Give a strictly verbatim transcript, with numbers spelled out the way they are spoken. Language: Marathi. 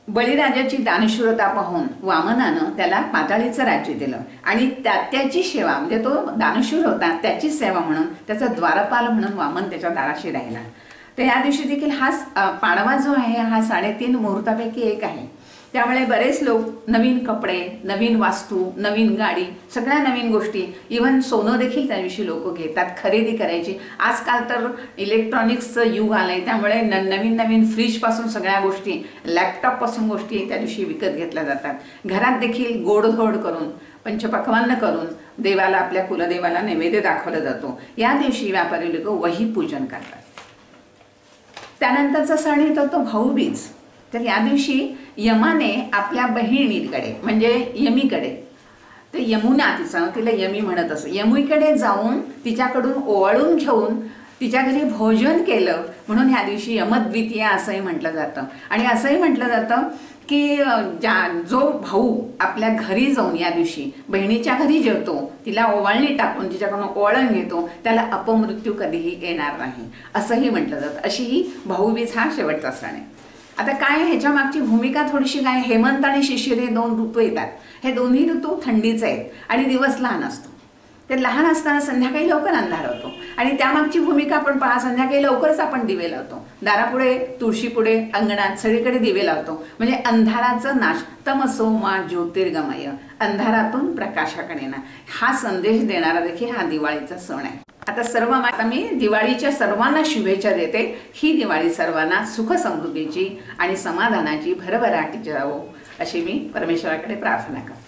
बळीराजाची दानशूरता पाहून वामनानं त्याला पाताळीचं राज्य दिलं आणि त्या त्याची सेवा म्हणजे तो दानशूर होता त्याची सेवा म्हणून त्याचा द्वारपाल म्हणून वामन त्याच्या दाराशी राहिला। तर या दिवशी देखील हा पाडवा जो आहे हा साडेतीन मुहूर्तापैकी एक आहे। त्यामुळे बरेच लोक नवीन कपडे, नवीन वास्तू, नवीन गाडी, सगळ्या नवीन गोष्टी, इव्हन सोनं देखील त्या दिवशी लोक घेतात खरेदी करायची। आजकाल तर इलेक्ट्रॉनिक्सचं युग आलंय त्यामुळे नवीन नवीन फ्रीजपासून सगळ्या गोष्टी, लॅपटॉपपासून गोष्टी त्या दिवशी विकत घेतल्या जातात। घरात देखील गोडधोड करून पंचपक्वान्न करून देवाला, आपल्या कुलदेवाला नैवेद्य दाखवला जातो। या दिवशी व्यापारी लोक वही पूजन करतात। त्यानंतरचा सण येतो तो भाऊबीज। तर या दिवशी यमाने आपल्या बहिणीकडे म्हणजे यमीकडे, तर यमुना तिचं तिला यमी म्हणत असं, यमुईकडे जाऊन तिच्याकडून ओवाळून घेऊन तिच्या घरी भोजन केलं म्हणून ह्या दिवशी यमद्वितीया असंही म्हटलं जातं। आणि असंही म्हटलं जातं की ज्या जो भाऊ आपल्या घरी जाऊन या दिवशी बहिणीच्या घरी जेवतो, तिला ओवाळणी टाकून तिच्याकडून ओवाळण घेतो, त्याला अपमृत्यू कधीही येणार नाही असंही म्हटलं जातं। अशी ही भाऊबीज हा शेवटचा सण आहे। आता काय ह्याच्या मागची भूमिका थोडीशी काय, हेमंत आणि शिशिर हे दोन ऋतू येतात। हे दोन्ही ऋतू थंडीचे आहेत आणि दिवस लहान असतो। ते लहान असताना संध्याकाळी लवकर अंधार होतो आणि त्यामागची भूमिका आपण पहा, संध्याकाळी लवकरच आपण दिवे लावतो, दारापुढे, तुळशीपुढे, अंगणात सगळीकडे दिवे लावतो, म्हणजे अंधाराचा नाश, तमसो मा ज्योतिर्गमय, अंधारातून प्रकाशाकडे ना, हा संदेश देणारा देखील हा दिवाळीचा सण आहे। आता सर्व आता मी दिवाळीच्या सर्वांना शुभेच्छा देते। ही दिवाळी सर्वांना सुख समृद्धीची आणि समाधानाची भरभराटीची जावो अशी मी परमेश्वराकडे प्रार्थना करते।